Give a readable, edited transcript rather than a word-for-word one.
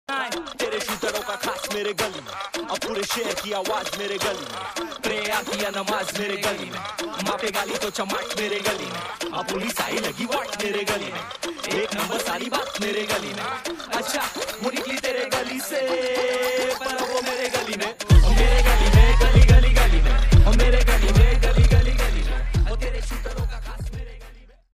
तेरे शूटरों का खास मेरे गली में, अब पूरे शहर की आवाज मेरे गली में, प्रेयर किया नमाज मेरे गली में, मापे गाली तो चमाट मेरे गली में, अब पुलिस आई लगी वाट मेरे गली में, एक नंबर सारी बात मेरे गली में। अच्छा वो निकली तेरे गली से